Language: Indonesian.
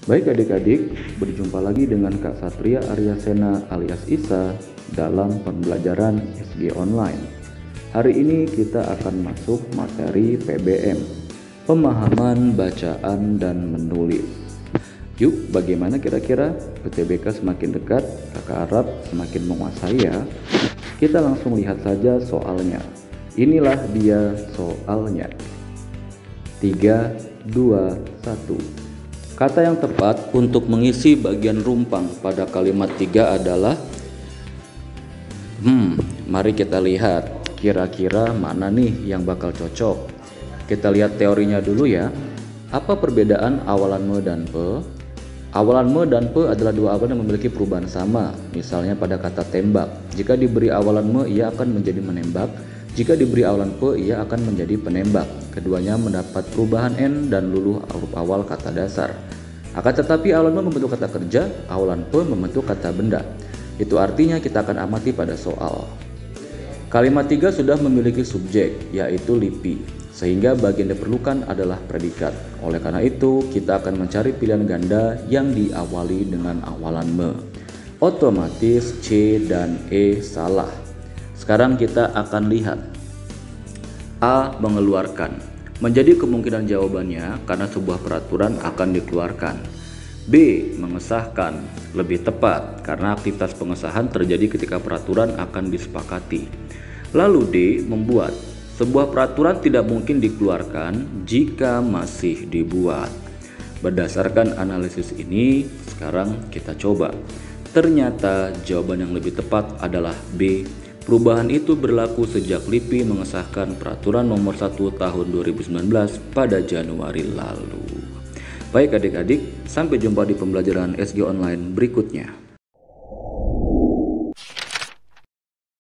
Baik adik-adik, berjumpa lagi dengan Kak Satria Aryasena alias Isa dalam pembelajaran SG Online. Hari ini kita akan masuk materi PBM, pemahaman bacaan dan menulis. Yuk, bagaimana kira-kira? UTBK semakin dekat, kakak harap semakin menguasai ya. Kita langsung lihat saja soalnya. Inilah dia soalnya. 3, 2, 1. Kata yang tepat untuk mengisi bagian rumpang pada kalimat 3 adalah mari kita lihat kira-kira mana nih yang bakal cocok. Kita lihat teorinya dulu ya. Apa perbedaan awalan me dan pe? Awalan me dan pe adalah dua awalan yang memiliki perubahan sama. Misalnya pada kata tembak, jika diberi awalan me ia akan menjadi menembak, jika diberi awalan pe ia akan menjadi penembak. Keduanya mendapat perubahan n dan luluh huruf awal kata dasar. Akan tetapi awalan me membentuk kata kerja, awalan pe membentuk kata benda. Itu artinya kita akan amati pada soal. Kalimat 3 sudah memiliki subjek, yaitu lipi, sehingga bagian diperlukan adalah predikat. Oleh karena itu, kita akan mencari pilihan ganda yang diawali dengan awalan me. Otomatis C dan E salah. Sekarang kita akan lihat. A. Mengeluarkan. Menjadi kemungkinan jawabannya karena sebuah peraturan akan dikeluarkan. B. Mengesahkan. Lebih tepat karena aktivitas pengesahan terjadi ketika peraturan akan disepakati. Lalu D. Membuat. Sebuah peraturan tidak mungkin dikeluarkan jika masih dibuat. Berdasarkan analisis ini, sekarang kita coba. Ternyata jawaban yang lebih tepat adalah B. Perubahan itu berlaku sejak LIPI mengesahkan Peraturan Nomor 1 Tahun 2019 pada Januari lalu. Baik adik-adik, sampai jumpa di pembelajaran SG Online berikutnya.